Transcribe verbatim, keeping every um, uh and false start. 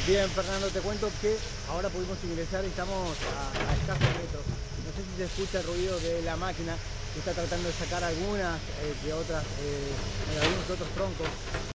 Bien, Fernando, te cuento que ahora pudimos ingresar y estamos a, a escasos metros. No sé si se escucha el ruido de la máquina que está tratando de sacar algunas eh, de otras, eh, de algunos otros troncos.